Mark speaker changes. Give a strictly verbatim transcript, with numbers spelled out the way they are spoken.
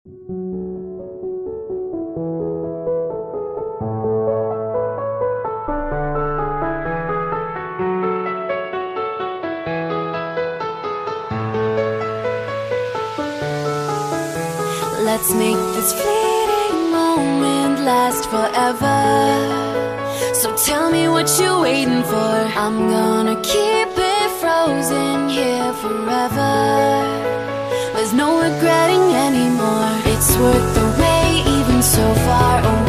Speaker 1: Let's make this fleeting moment last forever. So tell me what you're waiting for. I'm gonna keep it frozen here forever. There's no regretting anymore. It's worth the wait, even so far away.